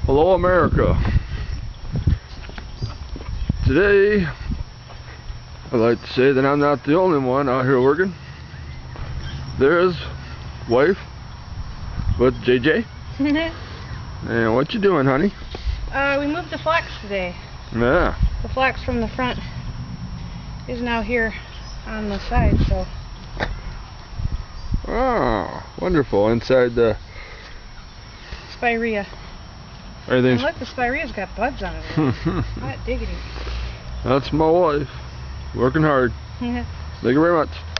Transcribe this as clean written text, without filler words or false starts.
Hello America. Today I'd like to say that I'm not the only one out here working. There's wife with JJ. And what you doing, honey? We moved the Phlox today. Yeah. The Phlox from the front is now here on the side, so. Oh, wonderful. Inside the Spirea. everything's. And look, the Spirea's got buds on it. Hot diggity. That's my wife. Working hard. Yeah. Thank you very much.